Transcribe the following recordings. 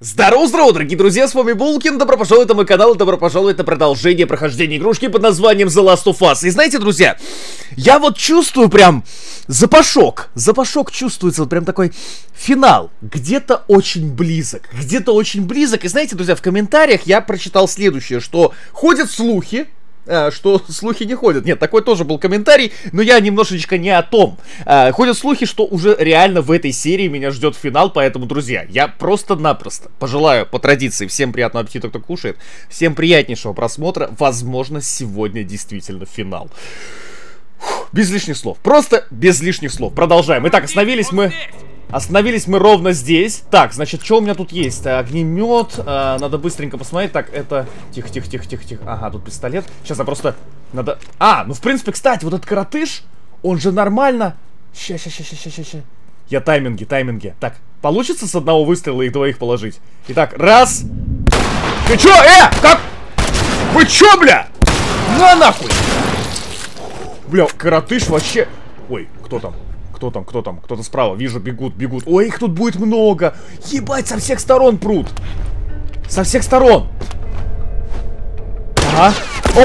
Здорово, дорогие друзья, с вами Булкин, добро пожаловать на мой канал и добро пожаловать на продолжение прохождения игрушки под названием The Last of Us. И знаете, друзья, я вот чувствую прям запашок чувствуется, вот прям такой финал, где-то очень близок, и знаете, друзья, в комментариях я прочитал следующее, что ходят слухи, что слухи не ходят. Нет, такой тоже был комментарий, но я немножечко не о том. Ходят слухи, что уже реально в этой серии меня ждет финал, поэтому, друзья, я просто-напросто пожелаю по традиции всем приятного аппетита, кто кушает, всем приятнейшего просмотра. Возможно, сегодня действительно финал. Без лишних слов, просто без лишних слов. Продолжаем. Итак, Остановились мы ровно здесь. Так, значит, что у меня тут есть? Огнемет. Надо быстренько посмотреть. Так, это... Тихо. Ага, тут пистолет. Сейчас я просто... Надо... ну в принципе, кстати, вот этот коротыш, он же нормально... Ща. Я тайминги. Так, получится с одного выстрела их двоих положить? Итак, раз. Ты чё? Как? Вы чё, бля? На нахуй! Бля, коротыш вообще... Ой, кто там? Кто-то справа. Вижу, бегут. Ой, их тут будет много. Ебать, со всех сторон прут. Со всех сторон. Ага.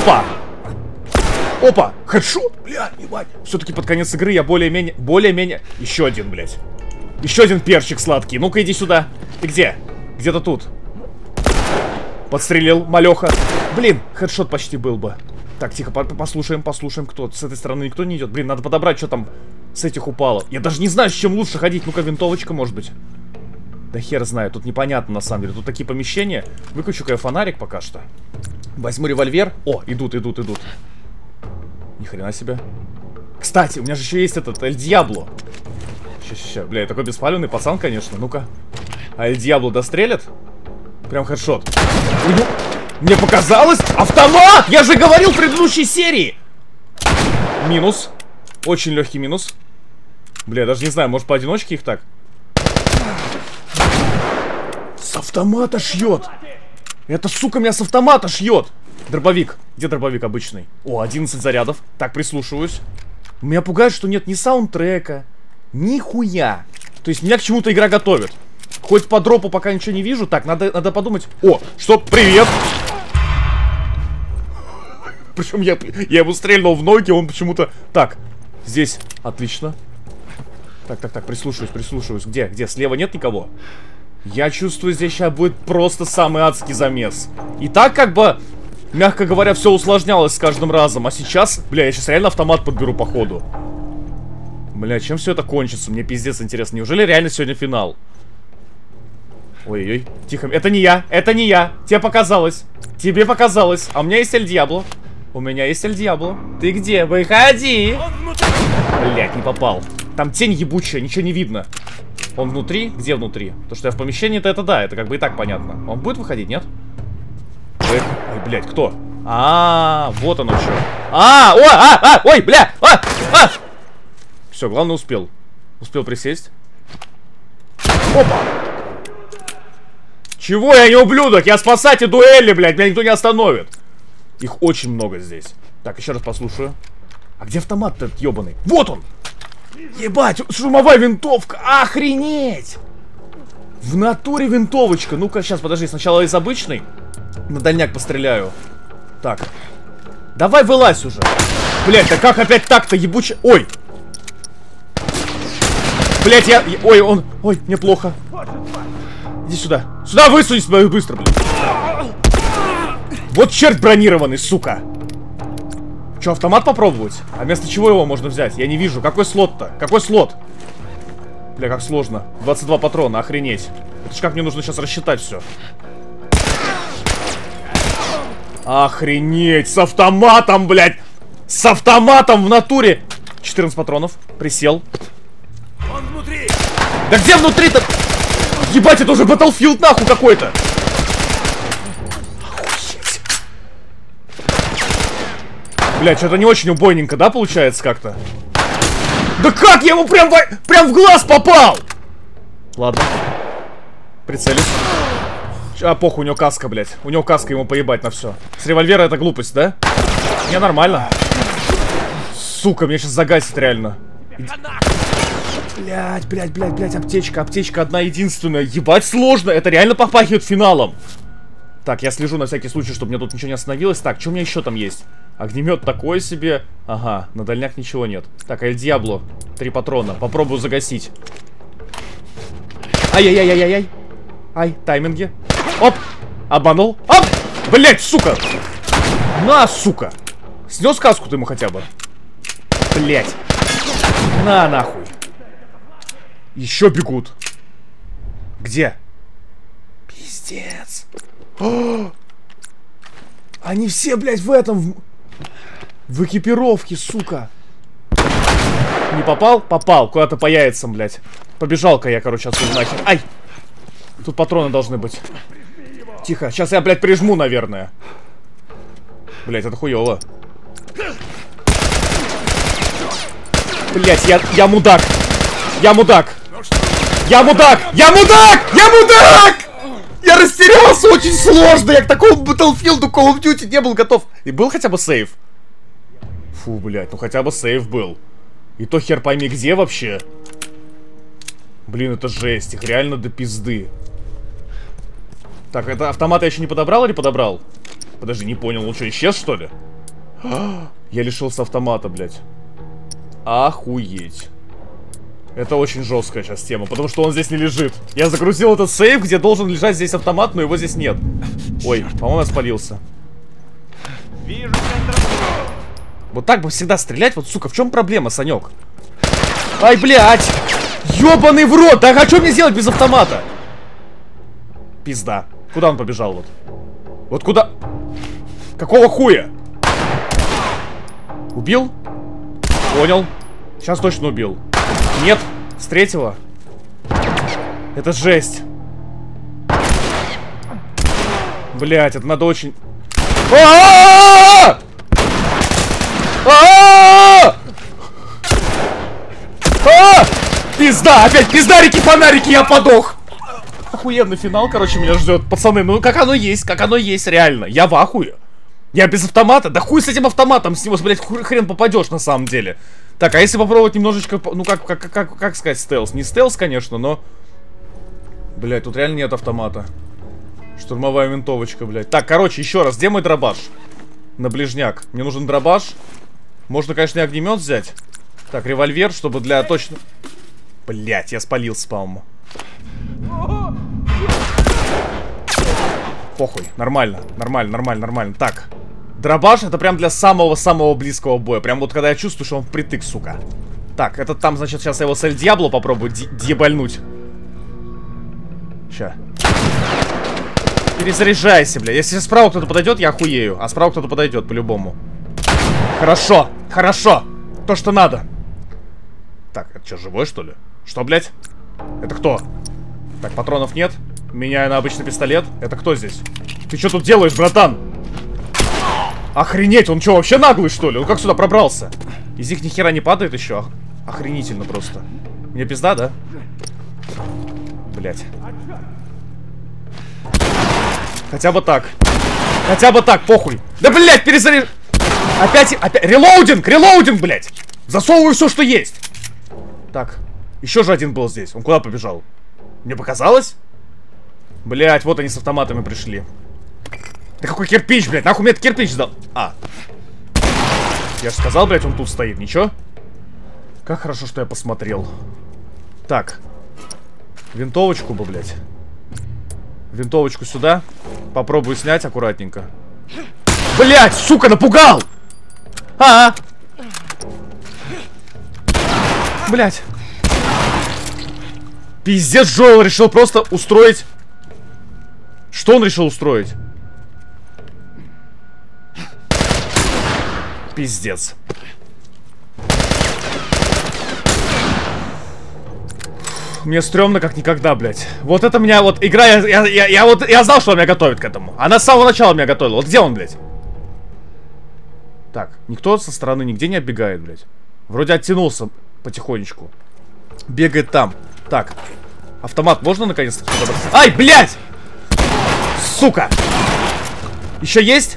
Опа. Хедшот. Бля, ебать. Все-таки под конец игры я более-менее... Еще один, блядь. Еще один перчик сладкий. Ну-ка, иди сюда. Ты где? Где-то тут. Подстрелил, малеха. Блин, хедшот почти был бы. Так, тихо, послушаем, кто. С этой стороны никто не идет. Блин, надо подобрать, что там с этих упало. Я даже не знаю, с чем лучше ходить. Ну-ка, винтовочка, может быть. Да хер знаю, тут непонятно на самом деле. Тут такие помещения. Выключу-ка я фонарик пока что. Возьму револьвер. О, идут. Ни хрена себе. Кстати, у меня же еще есть этот Эль Диабло. Ща. Бля, я такой беспалевный пацан, конечно. Ну-ка. А Эль Диабло дострелят? Прям хедшот. Мне показалось! Автомат! Я же говорил в предыдущей серии! Минус. Очень легкий минус. Бля, даже не знаю, может поодиночке их так? С автомата шьет! Это, сука, меня с автомата шьет! Дробовик. Где дробовик обычный? О, 11 зарядов. Так, прислушиваюсь. Меня пугает, что нет ни саундтрека, ни хуя. То есть меня к чему-то игра готовит. Хоть по дропу пока ничего не вижу. Так, надо подумать. О, что? Привет! Причем я ему стрельнул в ноги, он почему-то... Так, здесь. Отлично. Так, прислушиваюсь. Где? Слева нет никого? Я чувствую, здесь сейчас будет просто самый адский замес. И так как бы, мягко говоря, все усложнялось с каждым разом. А сейчас, бля, я сейчас реально автомат подберу по ходу. Бля, чем все это кончится? Мне пиздец интересно. Неужели реально сегодня финал? Ой-ой, тихо. Это не я. Тебе показалось. А у меня есть Эль Диабло. Ты где? Выходи! Блять, не попал. Там тень ебучая, ничего не видно. Он внутри? Где внутри? То, что я в помещении-то это да, это как бы и так понятно. Он будет выходить, нет? Ой, блять, кто? Вот оно что. Ой, бля! Все, главное успел. Успел присесть. Опа! Чего я не ублюдок? Я спасатель дуэли, блядь, меня никто не остановит. Их очень много здесь. Так, еще раз послушаю. А где автомат-то этот ебаный? Вот он! Ебать, шумовая винтовка! Охренеть! В натуре винтовочка. Ну-ка, сейчас, подожди, сначала из обычной. На дальняк постреляю. Так. Давай вылазь уже. Блять, да как опять так-то, ебуче... Ой! Блять, Ой, мне плохо. Иди сюда. Сюда высунись быстро, блин. Вот черт бронированный, сука. Че, автомат попробовать? А вместо чего его можно взять? Я не вижу. Какой слот-то? Какой слот? Бля, как сложно. 22 патрона, охренеть. Это ж как мне нужно сейчас рассчитать все. Охренеть, с автоматом, блядь. С автоматом в натуре. 14 патронов. Присел. Он внутри. Да где внутри-то? Ебать, это уже Battlefield нахуй какой-то. Бля, что-то не очень убойненько, да, получается как-то? Да как я ему прям в глаз попал? Ладно. Прицелюсь. Похуй, у него каска, блядь. У него каска, ему поебать на все. С револьвера это глупость, да? Не, нормально. Сука, меня сейчас загасит реально. Блять, аптечка одна единственная. Ебать сложно, это реально попахивает финалом. Так, я слежу на всякий случай, чтобы мне тут ничего не остановилось. Так, что у меня еще там есть? Огнемет такой себе. Ага, на дальняк ничего нет. Так, Эль Диабло. 3 патрона. Попробую загасить. Ай-яй-яй-яй-яй. Ай, тайминги. Оп! Обманул. Оп! Блять, сука! На, сука! Снес каску ты ему хотя бы. Блять. На, нахуй. Еще бегут. Где? Пиздец. О! Они все, блядь, в этом... В экипировке, сука. Не попал? Попал. Куда-то по яйцам, блядь. Побежал-ка я, короче, отсюда нахер. Ай! Тут патроны должны быть. Тихо. Сейчас я, блядь, прижму, наверное. Блядь, это хуёво. Блядь, я мудак. Я мудак. Я мудак! Я мудак! Я мудак! Я растерялся, очень сложно. Я к такому Battlefield Call of Duty не был готов. И был хотя бы сейв? Фу, блядь, ну хотя бы сейв был. И то хер пойми где вообще. Блин, это жесть, их реально до пизды. Так, это автомат я еще не подобрал или подобрал? Подожди, не понял, он что, исчез что ли? Я лишился автомата, блядь. Охуеть. Это очень жесткая сейчас тема, потому что он здесь не лежит. Я загрузил этот сейф, где должен лежать здесь автомат, но его здесь нет. Ой, по-моему, я спалился. Вижу центр. Вот так бы всегда стрелять, вот, сука, в чем проблема, Санек? Ай, блядь! Ёбаный в рот! Да а что мне сделать без автомата? Пизда. Куда он побежал, вот? Вот куда? Какого хуя? Убил? Понял. Сейчас точно убил. Нет, с третьего. Это жесть. Блять, это надо очень... Пизда, опять пиздарики, фонарики, я подох. Охуенный финал, короче, меня ждет. Пацаны, ну как оно есть, реально. Я в ахуе. Я без автомата? Да хуй с этим автоматом, с него, блядь, хрен попадешь на самом деле. Так, а если попробовать немножечко, ну как сказать, стелс? Не стелс, конечно, но... Блядь, тут реально нет автомата. Штурмовая винтовочка, блядь. Так, короче, еще раз, где мой дробаш? На ближняк. Мне нужен дробаш. Можно, конечно, и огнемет взять. Так, револьвер, чтобы для точно... Блядь, я спалился, по-моему. Похуй, нормально. Так, дробаш это прям для самого-самого близкого боя. Прям вот когда я чувствую, что он впритык, сука. Так, это там, значит, сейчас я его с Эль Диабло попробую дебальнуть. Ща. Перезаряжайся, бля. Если справа кто-то подойдет, я охуею. А справа кто-то подойдет, по-любому. Хорошо. То, что надо. Так, это что, живой, что ли? Что, блядь? Это кто? Так, патронов нет. Меняю на обычный пистолет. Это кто здесь? Ты что тут делаешь, братан? Охренеть, он что, вообще наглый, что ли? Он как сюда пробрался? Из них ни хера не падает еще. Охренительно просто. Мне пизда, да? Блять. Хотя бы так, похуй. Да, блять, перезаряж... Опять, релоудинг, блять. Засовываю все, что есть. Так, еще же один был здесь. Он куда побежал? Мне показалось? Блять, вот они с автоматами пришли. Да какой кирпич, блять, нахуй мне этот кирпич сдал? А. Я же сказал, блять, он тут стоит, ничего? Как хорошо, что я посмотрел. Так. Винтовочку бы, блять. Винтовочку сюда. Попробую снять аккуратненько. Блять, сука, напугал! Блять. Пиздец, Джоэл решил просто устроить. Что он решил устроить? Пиздец. Мне стрёмно как никогда, блядь. Вот это меня, вот игра, я знал, что он меня готовит к этому. Она с самого начала меня готовила. Вот где он, блядь? Так, никто со стороны нигде не отбегает, блядь. Вроде оттянулся потихонечку. Бегает там. Так, автомат можно наконец-то подобрать? Ай, блядь! Сука! Еще есть?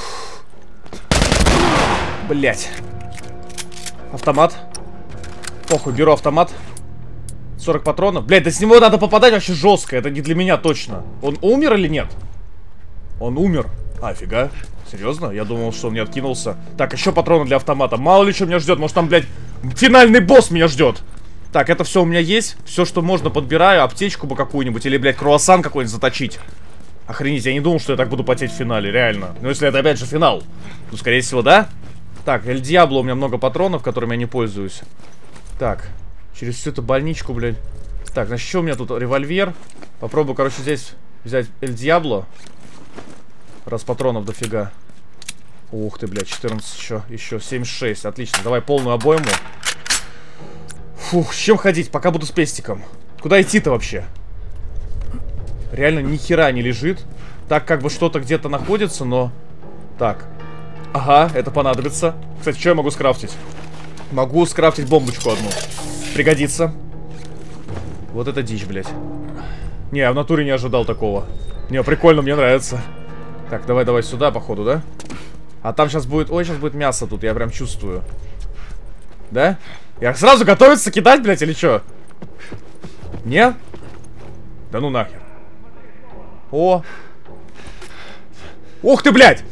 Блядь. Автомат. Похуй, беру автомат. 40 патронов. Блядь, да с него надо попадать вообще жестко. Это не для меня точно. Он умер или нет? Он умер. А, фига. Серьезно? Я думал, что он не откинулся. Так, еще патроны для автомата. Мало ли что меня ждет. Может там, блядь, финальный босс меня ждет. Так, это все у меня есть. Все, что можно, подбираю. Аптечку бы какую-нибудь. Или, блядь, круассан какой-нибудь заточить. Охренеть, я не думал, что я так буду потеть в финале, реально. Но если это опять же финал, то, скорее всего, да? Так, Эль Диабло, у меня много патронов, которыми я не пользуюсь. Так, через всю эту больничку, блядь. Так, значит, что у меня тут? Револьвер. Попробую, короче, здесь взять Эль Диабло. Раз патронов дофига. Ух ты, блядь, 14 еще 76, отлично. Давай полную обойму. Фух, с чем ходить? Пока буду с пестиком. Куда идти-то вообще? Реально ни хера не лежит. Так как бы что-то где-то находится, но... Так. Ага, это понадобится. Кстати, что я могу скрафтить? Могу скрафтить бомбочку одну. Пригодится. Вот это дичь, блядь. Не, я в натуре не ожидал такого. Не, прикольно, мне нравится. Так, давай сюда, походу, да? А там сейчас будет... Ой, сейчас будет мясо тут, я прям чувствую. Да? Я сразу готовиться кидать, блядь, или что? Нет? Да ну нахер. О! Ух ты, блядь!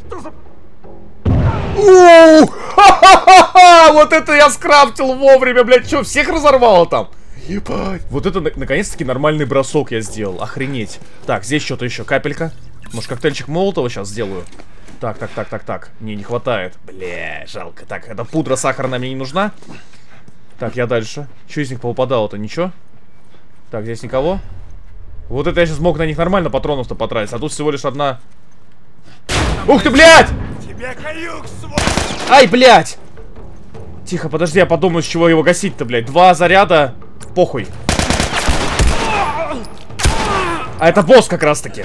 Ха-ха-ха! Вот это я скрафтил вовремя, блядь. Что, всех разорвало там? Ебать. Вот это, наконец-таки, нормальный бросок я сделал. Охренеть. Так, здесь что-то еще. Капелька. Может, коктейльчик Молотова сейчас сделаю? Так. Не хватает. Бля, жалко. Так, эта пудра сахарная мне не нужна. Так, я дальше. Что из них попадало-то? Ничего? Так, здесь никого. Вот это я сейчас мог на них нормально патронов-то потратить. А тут всего лишь одна... Ух ты, блядь! Ай, блядь! Тихо, подожди, я подумаю, с чего его гасить-то, блядь. 2 заряда. Похуй. А это босс как раз-таки.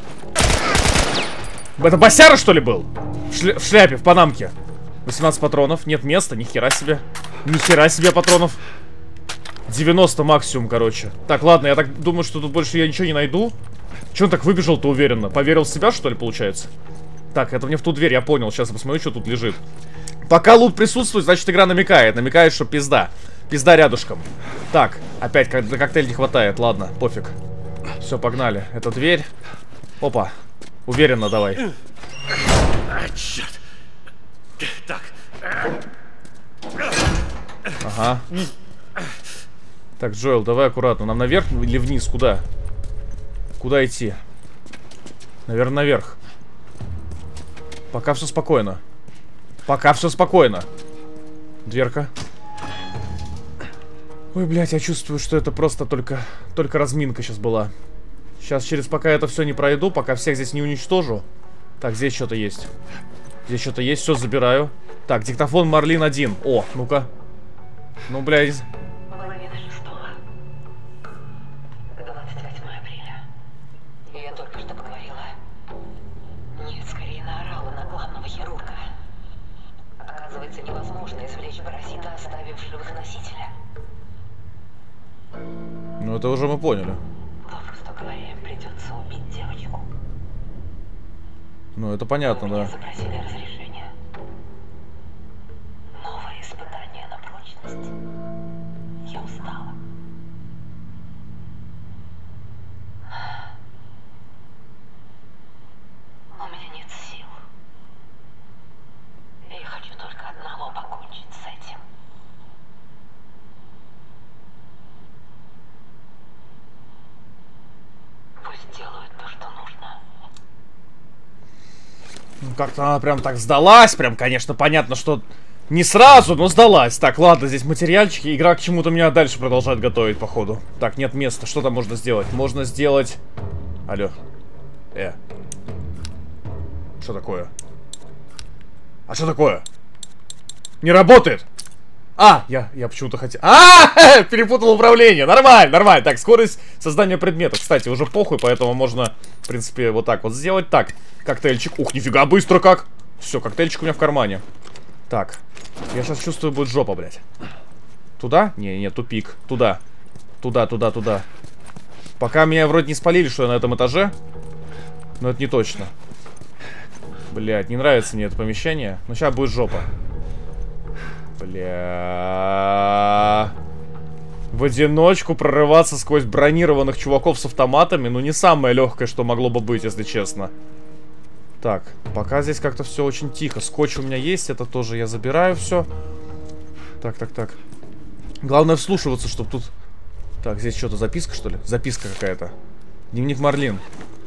Это босяра, что ли, был? В шляпе, в панамке. 18 патронов. Нет места, ни хера себе. Ни хера себе патронов. 90 максимум, короче. Так, ладно, я так думаю, что тут больше я ничего не найду. Че он так выбежал-то уверенно? Поверил в себя, что ли, получается? Так, это мне в ту дверь, я понял. Сейчас я посмотрю, что тут лежит. Пока лут присутствует, значит, игра намекает. Намекает, что пизда. Пизда рядышком. Так, опять на коктейль не хватает. Ладно, пофиг. Все, погнали. Это дверь. Опа. Уверенно давай. Черт. Так. Ага. Так, Джоэл, давай аккуратно. Нам наверх или вниз? Куда? Куда идти? Наверное, наверх. Пока все спокойно. Пока все спокойно. Дверка. Ой, блядь, я чувствую, что это просто только разминка сейчас была. Сейчас пока это все не пройду, пока всех здесь не уничтожу. Так, здесь что-то есть. Здесь что-то есть, все забираю. Так, диктофон Марлин 1. О, ну-ка. Ну, блядь. Половина 6-го. 28 апреля. Я только что поговорила. Нет, скорее наорала на главного хирурга. Оказывается, невозможно извлечь паразита, оставив в живых носителя. Ну, это уже мы поняли. Попросту говоря, придется убить девочку. Ну, это понятно, Меня да. запросили разрешение. Новое испытание на прочность. Я устала. У меня нет сил. Я хочу только одного — покончить с этим. Пусть делают то, что нужно. Ну, как-то она прям так сдалась. Прям, конечно, понятно, что не сразу, но сдалась. Так, ладно, здесь материальчики. Игра к чему-то меня дальше продолжает готовить, походу. Так, нет места. Что там можно сделать? Можно сделать... Алло. Что такое? А что такое? Не работает! А, я почему-то хотел... Перепутал управление. Нормально, нормально. Так, скорость создания предметов. Кстати, уже похуй, поэтому можно, в принципе, вот так вот сделать. Так, коктейльчик. Ух, нифига, быстро как. Все, коктейльчик у меня в кармане. Так, я сейчас чувствую, будет жопа, блядь. Туда? Не, тупик. Туда. Туда. Пока меня вроде не спалили, что я на этом этаже. Но это не точно. Блядь, не нравится мне это помещение. Но сейчас будет жопа. Бля. В одиночку прорываться сквозь бронированных чуваков с автоматами, ну не самое легкое, что могло бы быть, если честно. Так, пока здесь как-то все очень тихо. Скотч у меня есть, это тоже я забираю все. Так. Главное вслушиваться, чтобы тут... Так, здесь что-то записка, что ли? Записка какая-то. Дневник Марлин.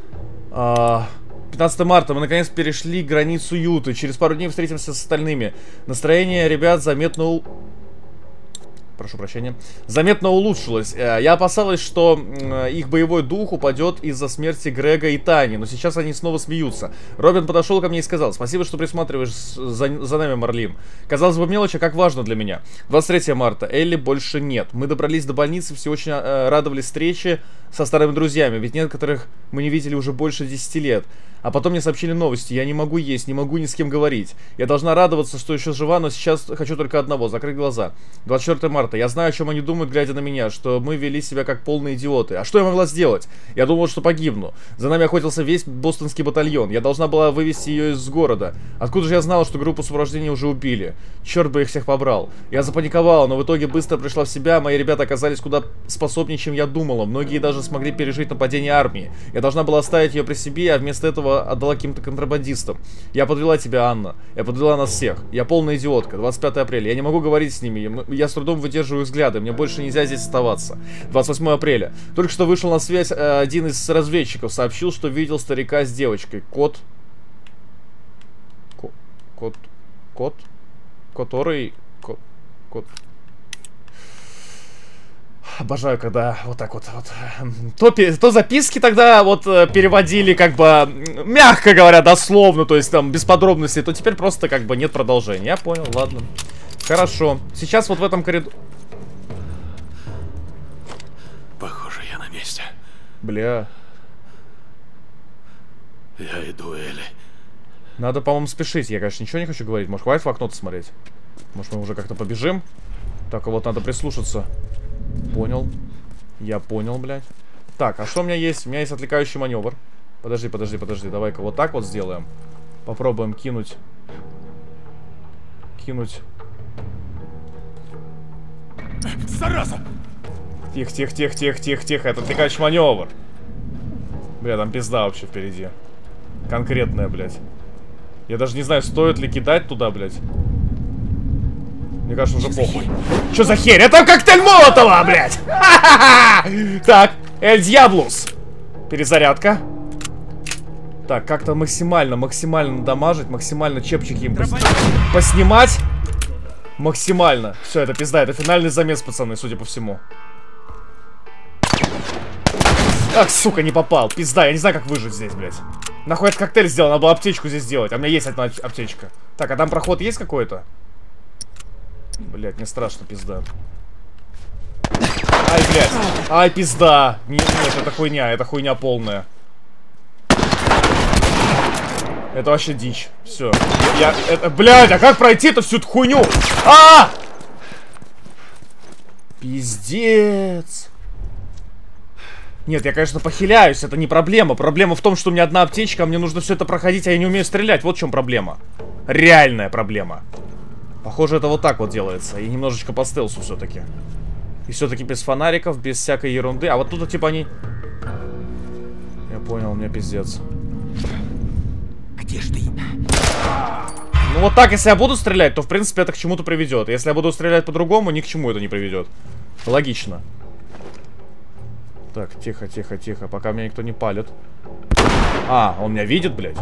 15 марта. Мы наконец перешли границу Юты. Через пару дней встретимся с остальными. Настроение ребят заметно... Прошу прощения. Заметно улучшилось. Я опасалась, что их боевой дух упадет из-за смерти Грега и Тани, но сейчас они снова смеются. Робин подошел ко мне и сказал: спасибо, что присматриваешь за нами, Марлин. Казалось бы, мелочь, а как важно для меня. 23 марта. Элли больше нет. Мы добрались до больницы, все очень радовались встрече со старыми друзьями, ведь некоторых мы не видели уже больше 10 лет. А потом мне сообщили новости. Я не могу есть, не могу ни с кем говорить. Я должна радоваться, что еще жива, но сейчас хочу только одного — закрыть глаза. 24 марта. Я знаю, о чем они думают, глядя на меня, что мы вели себя как полные идиоты. А что я могла сделать? Я думала, что погибну. За нами охотился весь бостонский батальон. Я должна была вывести ее из города. Откуда же я знала, что группу сопровождения уже убили? Черт бы их всех побрал. Я запаниковала, но в итоге быстро пришла в себя. Мои ребята оказались куда способнее, чем я думала. Многие даже смогли пережить нападение армии. Я должна была оставить ее при себе, а вместо этого отдала каким-то контрабандистам. Я подвела тебя, Анна. Я подвела нас всех. Я полная идиотка. 25 апреля. Я не могу говорить с ними. Я с трудом выдерживаю взгляды. Мне больше нельзя здесь оставаться. 28 апреля. Только что вышел на связь один из разведчиков. Сообщил, что видел старика с девочкой. Обожаю, когда вот так вот. То записки тогда вот переводили как бы, мягко говоря, дословно, то есть там без подробностей, то теперь просто как бы нет продолжения. Я понял, ладно. Хорошо. Сейчас вот в этом коридоре... Похоже, я на месте. Бля. Я иду, Элли. Надо, по-моему, спешить. Я, конечно, ничего не хочу говорить. Может, хватит в окно-то смотреть? Может, мы уже как-то побежим? Так, вот надо прислушаться. Понял. Я понял, блядь. Так, а что у меня есть? У меня есть отвлекающий маневр. Подожди. Давай-ка вот так вот сделаем. Попробуем кинуть. Зараза! Тихо. Это отвлекающий маневр. Бля, там пизда вообще впереди. Конкретная, блядь. Я даже не знаю, стоит ли кидать туда, блядь. Мне кажется, уже похуй. Что за херь? Это коктейль Молотова, блядь! Так, Эль Дьяблус. Перезарядка. Так, как-то максимально дамажить, максимально чепчики им поснимать. Максимально. Все, это пизда, это финальный замес, пацаны, судя по всему. Ах, сука, не попал. Пизда, я не знаю, как выжить здесь, блядь. Нахуй этот коктейль сделал, надо было аптечку здесь сделать. А у меня есть одна аптечка. Так, а там проход есть какой-то? Блядь, мне страшно, пизда. Ай, блядь. Ай, пизда. Нет, это хуйня полная. Это вообще дичь. Все. Блядь, а как пройти-то всю эту хуйню? Пиздец. Нет, я, конечно, похиляюсь, это не проблема. Проблема в том, что у меня одна аптечка, а мне нужно все это проходить, а я не умею стрелять. Вот в чем проблема. Реальная проблема. Похоже, это вот так вот делается. И немножечко по стелсу все-таки. И все-таки без фонариков, без всякой ерунды. А вот тут типа они... Я понял, у меня пиздец. Где ж ты? Ну вот так, если я буду стрелять, то в принципе это к чему-то приведет. Если я буду стрелять по-другому, ни к чему это не приведет. Логично. Так, тихо. Пока меня никто не палит. А, он меня видит, блядь.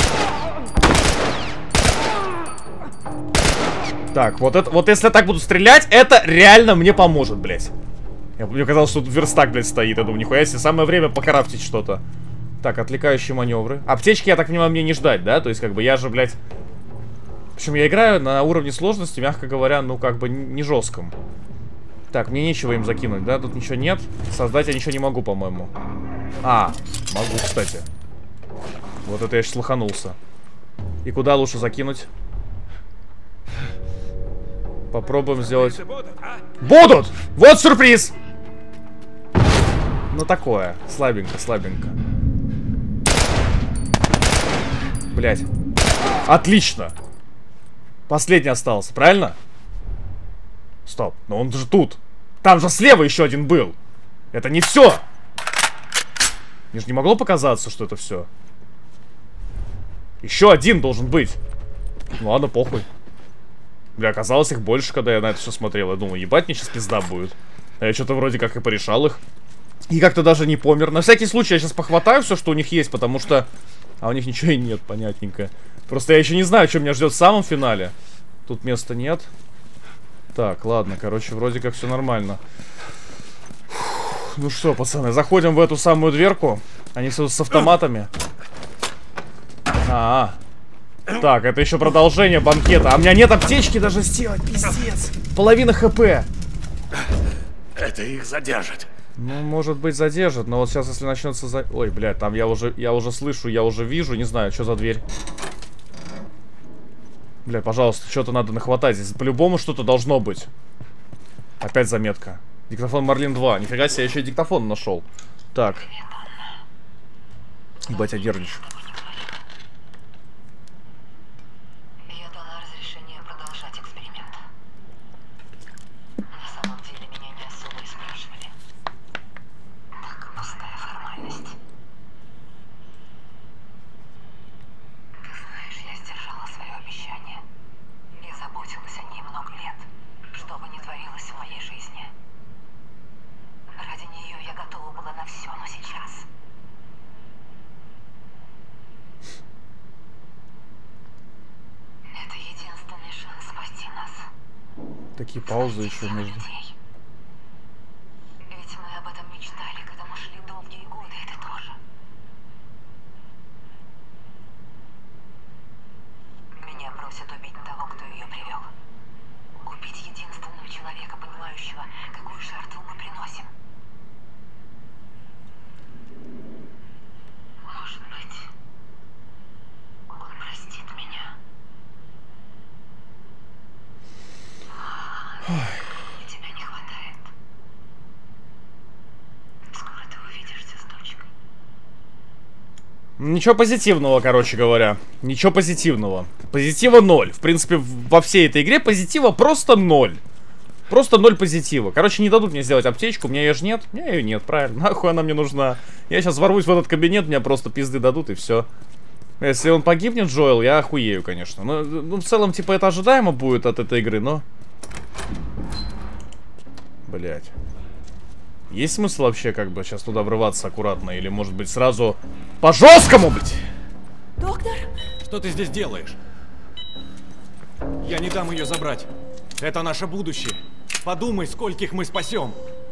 Так, вот если я так буду стрелять, это реально мне поможет, блядь. Мне казалось, что тут верстак, блядь, стоит. Я думаю, нихуя себе, самое время покрафтить что-то. Так, отвлекающие маневры. Аптечки, я так понимаю, мне не ждать, да? То есть, как бы, я же, блядь... Причем я играю на уровне сложности, мягко говоря, ну, как бы, не жестком. Так, мне нечего им закинуть, да? Тут ничего нет. Создать я ничего не могу, по-моему. Могу, кстати. Вот это я сейчас лоханулся. И куда лучше закинуть? Попробуем сделать... Будут! Вот сюрприз! Ну такое. Слабенько. Блять. Отлично! Последний остался, правильно? Стоп, но он же тут. Там же слева еще один был. Это не все. Мне же не могло показаться, что это все. Еще один должен быть. Ну ладно, похуй. Бля, оказалось их больше, когда я на это все смотрел. Я думаю, ебать, мне сейчас пизда будет. А я что-то вроде как и порешал их. И как-то даже не помер. На всякий случай я сейчас похватаю все, что у них есть, потому что... А у них ничего и нет, понятненько. Просто я еще не знаю, что меня ждет в самом финале. Тут места нет. Так, ладно, короче, вроде как все нормально. Фух, ну что, пацаны, заходим в эту самую дверку. Они с автоматами. Так, это еще продолжение банкета. А у меня нет аптечки даже сделать, пиздец. Половина хп. Это их задержит. Ну, может быть, задержит, но вот сейчас, если начнется Ой, блядь, там я уже слышу, я уже вижу, не знаю, что за дверь. Бля, пожалуйста, что-то надо нахватать. Здесь по-любому что-то должно быть. Опять заметка. Диктофон Марлин 2. Нифига себе, я еще и диктофон нашел. Так. Ебать, я нервничаю. Я дала разрешение продолжать эксперимент. На самом деле меня не особо и спрашивали. Так, пустая формальность. Ты знаешь, я сдержала свое обещание. Я заботилась о ней много лет. Что бы ни творилось в моей жизни. Ради нее я готова была на все, но сейчас... Это единственный шанс спасти нас. Такие паузы еще между. Ведь мы об этом мечтали, когда мы шли долгие годы, и ты тоже. Меня просят убить того, кто ее привел. Убить единственного человека, понимающего, какую жертву мы приносим. Может быть, он простит меня. И тебя не хватает. Скоро ты увидишься с дочкой. Ничего позитивного, короче говоря. Ничего позитивного. Позитива 0. В принципе, во всей этой игре позитива просто 0. Просто 0 позитива. Короче, не дадут мне сделать аптечку. У меня ее же нет. У меня ее нет, правильно. Нахуй она мне нужна. Я сейчас ворвусь в этот кабинет, мне просто пизды дадут и все. Если он погибнет, Джоэл, я охуею, конечно. Ну, в целом, типа, это ожидаемо будет от этой игры, но... Блять. Есть смысл вообще, как бы, сейчас туда врываться аккуратно? Или, может быть, сразу по-жесткому, блять? Доктор? Что ты здесь делаешь? Я не дам ее забрать. Это наше будущее. Подумай, скольких мы спасем.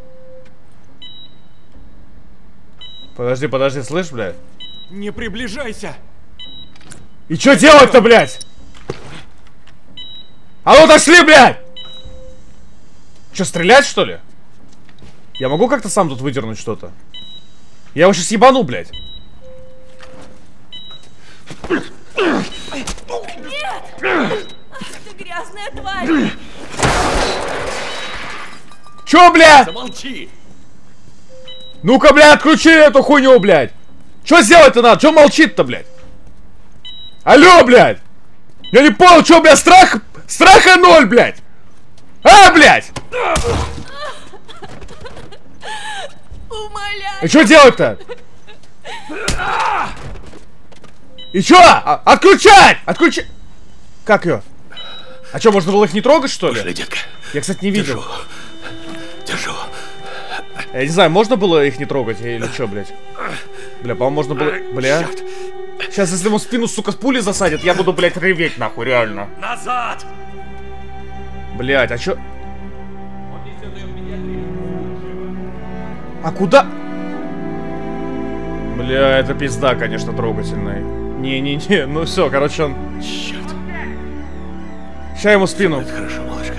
Подожди, слышь, блядь? Не приближайся! И что делать-то, блядь? А ну отошли, блядь! Че, стрелять, что ли? Я могу как-то сам тут выдернуть что-то? Я его сейчас ебану, блядь. Нет! Ах, ты грязная тварь! Чё, блядь? Замолчи! Ну-ка, блядь, отключи эту хуйню, блядь! Чё сделать-то надо? Чё молчит-то, блядь? Алло, блядь! Я не понял, чё, блядь, страха 0, блядь! А, блядь! Умоляю! И чё делать-то? И чё? Отключать! Отключать! Как её? А чё, можно было их не трогать, что ли? Пошли, детка. Я, кстати, не видел. Держу. Я не знаю, можно было их не трогать или чё, блядь? Бля, по-моему, можно было... Бля. Сейчас, если ему в спину, сука, с пули засадят, я буду, блядь, реветь, нахуй, реально. Назад! Блядь, а чё? А куда? Бля, это пизда, конечно, трогательная. Не-не-не, ну все, короче, он... Черт. Ща ему в спину. Это хорошо, малышка.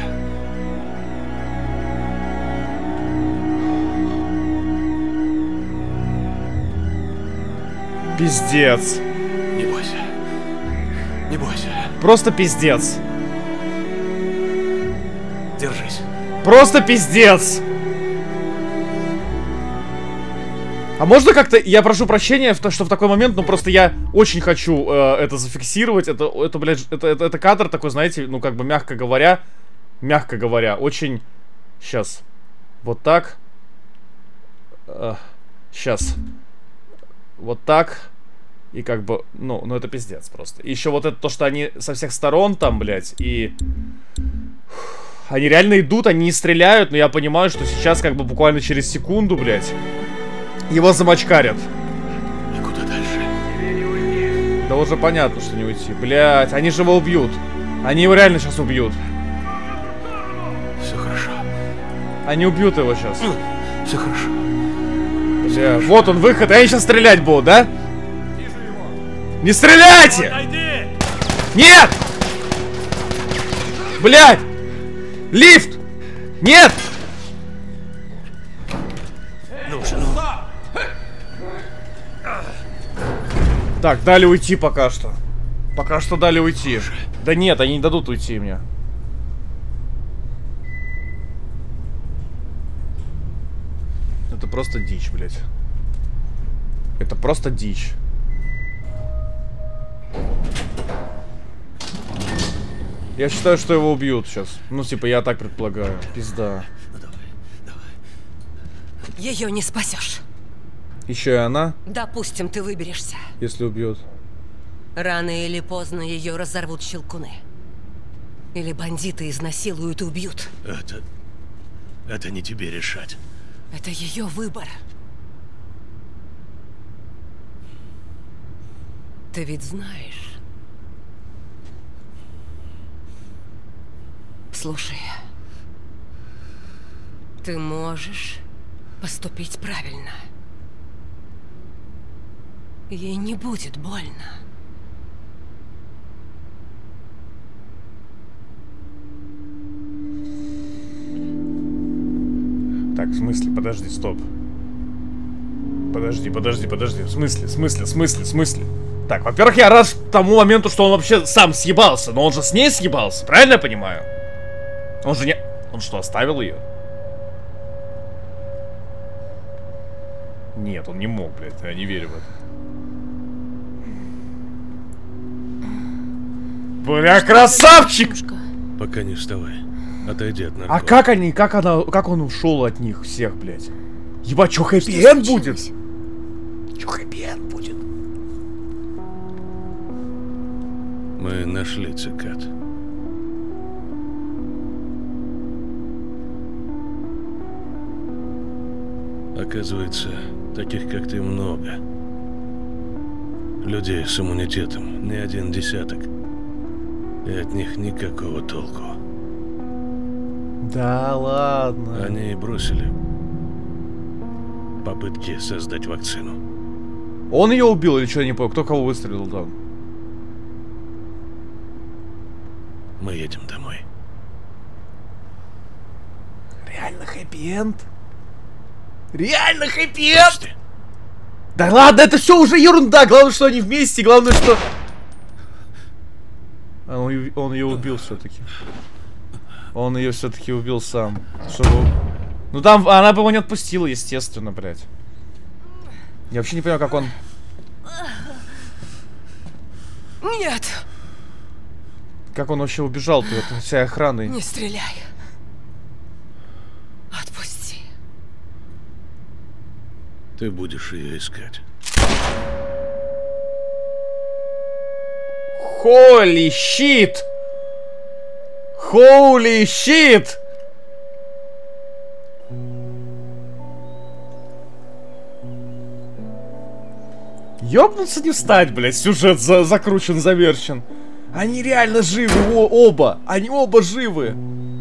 Пиздец. Не бойся. Не бойся. Просто пиздец. Держись. Просто пиздец. А можно как-то, я прошу прощения, что в такой момент, ну просто я очень хочу это зафиксировать. Это, блядь, это кадр такой, знаете, ну как бы мягко говоря, очень... Сейчас. Вот так. Сейчас. Вот так. И как бы, ну это пиздец просто. Еще вот это то, что они со всех сторон там, блядь, и... Они реально идут, они не стреляют, но я понимаю, что сейчас как бы буквально через секунду, блядь, его замочкарят. И куда дальше? Да уже понятно, что не уйти. Блядь, они же его убьют. Они его реально сейчас убьют. Все хорошо. Они убьют его сейчас. Все хорошо. Бля, вот он выход, и они сейчас стрелять будут, да? Не стреляйте! Отойди! Нет! Блядь! Лифт! Нет! Ну же, ну. Так, дали уйти пока что. Пока что дали уйти. Да нет, они не дадут уйти мне. Это просто дичь, блядь. Это просто дичь. Я считаю, что его убьют сейчас. Ну, типа, я так предполагаю. Пизда. Ну давай, давай. Ее не спасешь. Еще и она, Допустим, ты выберешься. если убьют. Рано или поздно ее разорвут щелкуны. Или бандиты изнасилуют и убьют. Это не тебе решать. Это ее выбор. Ты ведь знаешь. Слушай, ты можешь поступить правильно. Ей не будет больно. Так, в смысле? Подожди, стоп. Подожди. В смысле? Так, во-первых, я рад тому моменту, что он вообще сам съебался. Но он же с ней съебался, правильно я понимаю? Он же не... Он что, оставил ее? Нет, он не мог, блядь. Я не верю в это. Бля, красавчик! Пока не вставай. Отойди от наркотиков. А как они, как он ушел от них всех, блядь? Ебать, чё хэппи-энд будет? Чё хэппи-энд будет? Мы нашли цикад. Оказывается, таких как ты много. Людей с иммунитетом не один десяток. И от них никакого толку. Да ладно. Они и бросили попытки создать вакцину. Он ее убил или что, я не понял? Кто кого выстрелил там? Мы едем домой. Реально хэппи-энд? Реально хэппи-энд? Почти. Да ладно, это все уже ерунда. Главное, что они вместе, главное, что... Он ее убил все-таки. Он ее все-таки убил сам. Чтобы... Ну там, она бы его не отпустила, естественно, блядь. Я вообще не понимаю, как он... Нет! Как он вообще убежал-то от всей охраны? Не стреляй. Отпусти. Ты будешь ее искать. Holy shit! Holy shit! Ёбнуться не встать, блядь, сюжет закручен, завершен. Они реально живы, оба. Они оба живы.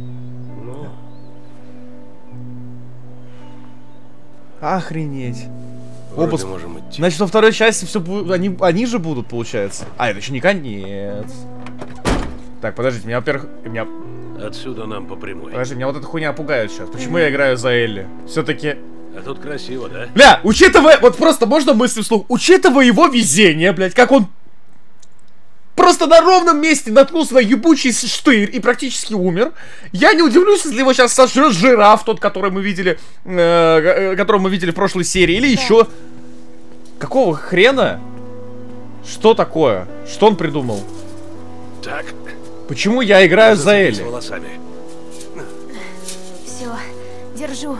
Охренеть. Вроде Оба... можем идти. Значит, во второй части все будет... Они же будут, получается. А, это еще не конец. Так, подождите, меня, во-первых... Отсюда нам по прямой. Подожди, меня вот эта хуйня пугает сейчас. Почему я играю за Элли? Все-таки... А тут красиво, да? Бля, учитывая... Вот просто можно мысли вслух. Учитывая его везение, блядь, как он... Просто на ровном месте наткнулся на ебучий штырь и практически умер. Я не удивлюсь, если его сейчас сожрет жираф, тот, который мы видели... которого мы видели в прошлой серии. Или еще... Какого хрена? Что такое? Что он придумал? Так. Почему я играю за Зацепись Элли? волосами. Все, держи. Держу.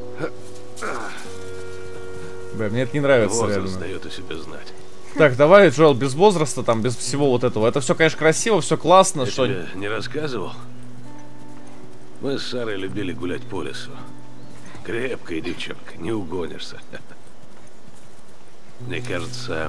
Бля, мне это не нравится, Возраст реально. дает о себе знать. Так, давай, Джоэл, без возраста, там, без всего вот этого. Это все, конечно, красиво, все классно, Я что... тебе не рассказывал? Мы с Сарой любили гулять по лесу. Крепкая девчонка, не угонишься. Мне кажется,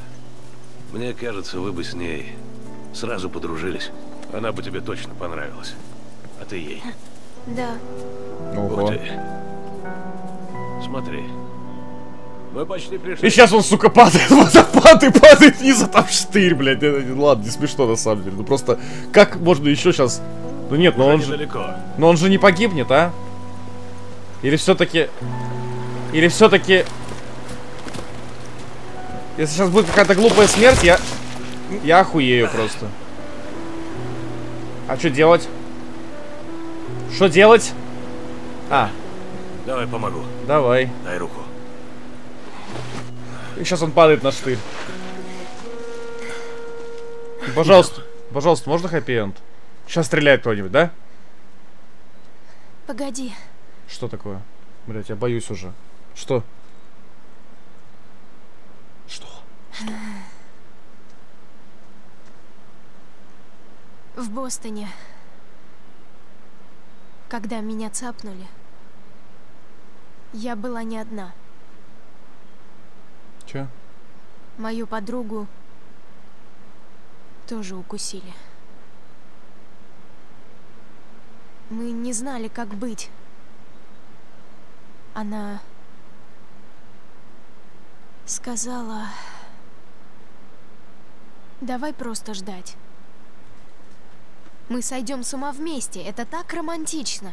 вы бы с ней сразу подружились. Она бы тебе точно понравилась. А ты ей. Да. Ого. Ух ты. Смотри. Мы почти пришли. И сейчас он, сука, падает в водопад и падает вниз, а там штырь, блядь. Ладно, не смешно на самом деле. Ну просто, как можно еще сейчас... Ну нет, но Уже он же... недалеко. Но он же не погибнет, а? Или все-таки... Или все-таки... Если сейчас будет какая-то глупая смерть, я охуею просто. А что делать? Что делать? А, Давай помогу. давай. Дай руку. И сейчас он падает на штырь. Пожалуйста, пожалуйста, можно хэппи-энд? Сейчас стреляет кто-нибудь, да? Погоди. Что такое? Блять, я боюсь уже. Что? Что? В Бостоне, когда меня цапнули, я была не одна. Че? Мою подругу тоже укусили. Мы не знали, как быть. Она сказала: давай просто ждать. Мы сойдем с ума вместе. Это так романтично.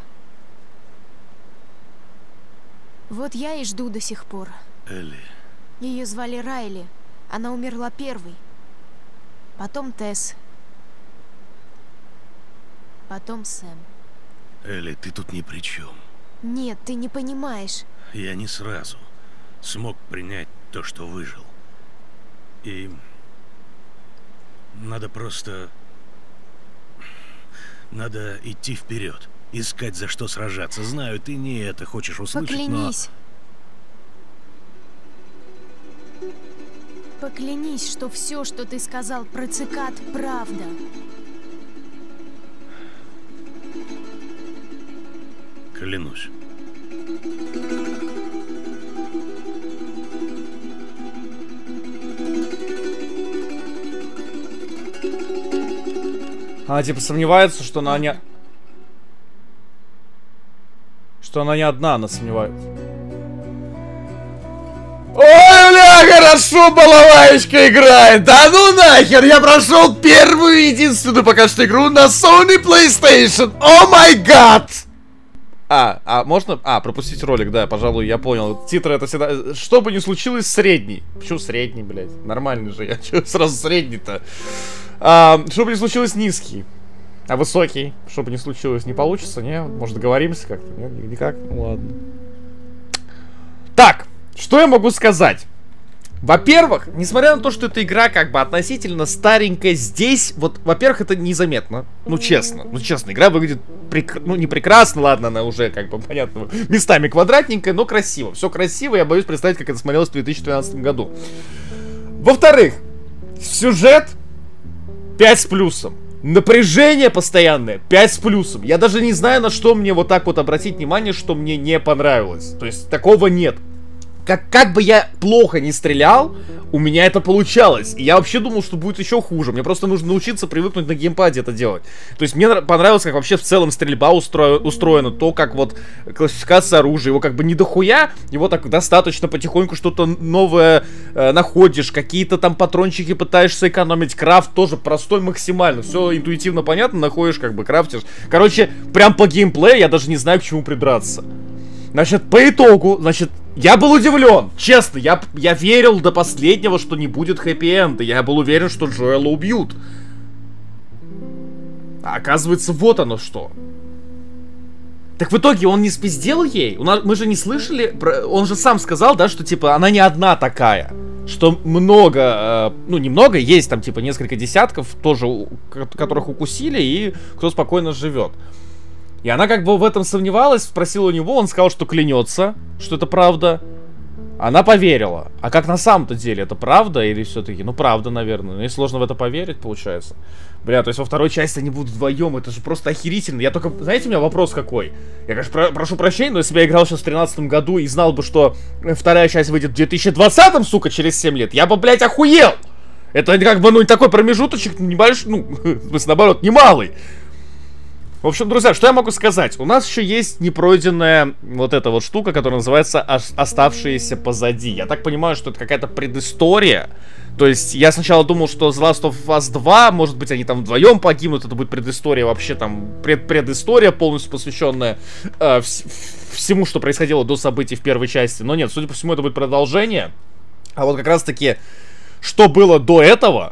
Вот я и жду до сих пор. Элли. Ее звали Райли. Она умерла первой. Потом Тесс. Потом Сэм. Элли, ты тут ни при чем. Нет, ты не понимаешь. Я не сразу смог принять то, что выжил. И надо просто... Надо идти вперед, искать за что сражаться. Знаю, ты не это хочешь услышать, Поклянись. Поклянись, что все, что ты сказал про цикад, правда. но... Клянусь. Она типа сомневается, что она не... Что она не одна, она сомневается. Ой, бля, хорошо балалаечка играет. Да ну нахер, я прошел первую и единственную пока что игру на Sony PlayStation. О май гад! Можно? Пропустить ролик, да, пожалуй, я понял. Титры это всегда... Что бы ни случилось, средний. Почему средний, блядь? Нормальный же я. Чё сразу средний-то? Что бы ни случилось, низкий. А высокий, что бы ни случилось, не получится, не? Может, договоримся как-то? Нет, никак? Ну ладно. Так, что я могу сказать? Во-первых, несмотря на то, что эта игра как бы относительно старенькая, здесь, вот, во-первых, это незаметно. Ну, честно, игра выглядит ну, не прекрасно, ладно, она уже, как бы, понятно, местами квадратненькая, но красиво. Все красиво, я боюсь представить, как это смотрелось в 2012 году. Во-вторых, сюжет 5 с плюсом. Напряжение постоянное 5 с плюсом. Я даже не знаю, на что мне вот так вот обратить внимание, что мне не понравилось. То есть, такого нет. Как бы я плохо не стрелял, у меня это получалось. И я вообще думал, что будет еще хуже. Мне просто нужно научиться привыкнуть на геймпаде это делать. То есть мне понравилось, как вообще в целом стрельба устроена. То, как вот классификация оружия. Его как бы не дохуя, его так достаточно потихоньку что-то новое находишь. Какие-то там патрончики пытаешься экономить. Крафт тоже простой максимально. Все интуитивно понятно, находишь, как бы крафтишь. Короче, прям по геймплею я даже не знаю, к чему придраться. Значит, по итогу, я был удивлен, честно, я верил до последнего, что не будет хэппи-энда. Я был уверен, что Джоэла убьют. А оказывается, вот оно что. Так в итоге он не спиздел ей? Мы же не слышали, он же сам сказал, да, что типа она не одна такая. Что много, ну немного, есть там типа несколько десятков тоже, которых укусили и кто спокойно живет. И она как бы в этом сомневалась, спросила у него, он сказал, что клянется, что это правда. Она поверила. А как на самом-то деле, это правда или все-таки? Ну, правда, наверное. Ну, и сложно в это поверить, получается. Бля, то есть во второй части они будут вдвоем, это же просто охерительно. Я только, знаете, у меня вопрос какой? Я, конечно, прошу прощения, но если бы я играл сейчас в 2013 году и знал бы, что вторая часть выйдет в 2020, сука, через 7 лет, я бы, блядь, охуел! Это как бы, ну, такой промежуточек небольшой, ну, в смысле, наоборот, немалый. В общем, друзья, что я могу сказать? У нас еще есть непройденная вот эта вот штука, которая называется «Оставшиеся позади». Я так понимаю, что это какая-то предыстория. То есть, я сначала думал, что The Last of Us 2, может быть, они там вдвоем погибнут, это будет предыстория, вообще там предыстория, полностью посвященная всему, что происходило до событий в первой части. Но нет, судя по всему, это будет продолжение. А вот как раз-таки, что было до этого,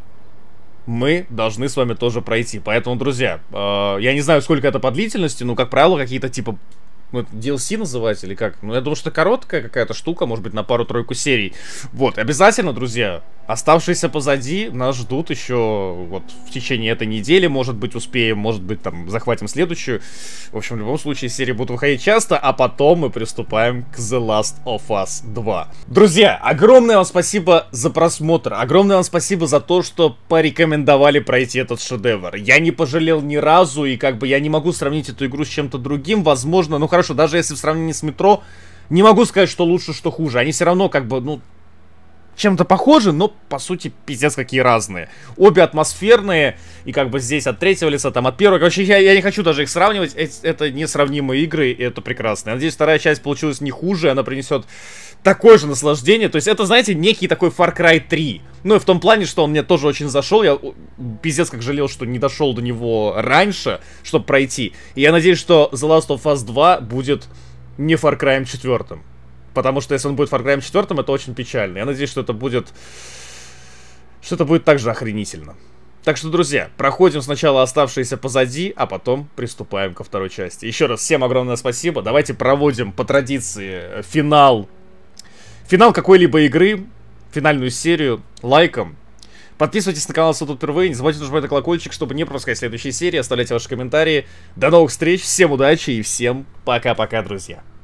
мы должны с вами тоже пройти. Поэтому, друзья, я не знаю, сколько это по длительности, но, как правило, какие-то типа... Ну, это DLC называть или как? Ну, я думаю, что короткая какая-то штука, может быть, на пару-тройку серий. Вот, обязательно, друзья, оставшиеся позади нас ждут еще вот в течение этой недели. Может быть, успеем, может быть, там, захватим следующую. В общем, в любом случае, серии будут выходить часто, а потом мы приступаем к The Last of Us 2. Друзья, огромное вам спасибо за просмотр. Огромное вам спасибо за то, что порекомендовали пройти этот шедевр. Я не пожалел ни разу, и как бы я не могу сравнить эту игру с чем-то другим. Возможно, ну хорошо, даже если в сравнении с Метро, не могу сказать, что лучше, что хуже. Они все равно как бы, ну, чем-то похожи, но по сути пиздец какие разные. Обе атмосферные, и как бы здесь от третьего лица, там от первого. Короче, я не хочу даже их сравнивать, это несравнимые игры, и это прекрасно. Я надеюсь, вторая часть получилась не хуже, она принесет такое же наслаждение. То есть это, знаете, некий такой Far Cry 3. Ну и в том плане, что он мне тоже очень зашел. Я пиздец как жалел, что не дошел до него раньше, чтобы пройти. И я надеюсь, что The Last of Us 2 будет не Far Cry 4. Потому что если он будет Far Cry 4, это очень печально. Я надеюсь, что это будет... Что это будет также охренительно. Так что, друзья, проходим сначала оставшиеся позади, а потом приступаем ко второй части. Еще раз всем огромное спасибо. Давайте проводим по традиции финал какой-либо игры, финальную серию, лайком. Подписывайтесь на канал, если тут впервые. Не забывайте нажимать на колокольчик, чтобы не пропускать следующие серии. Оставляйте ваши комментарии. До новых встреч, всем удачи и всем пока-пока, друзья.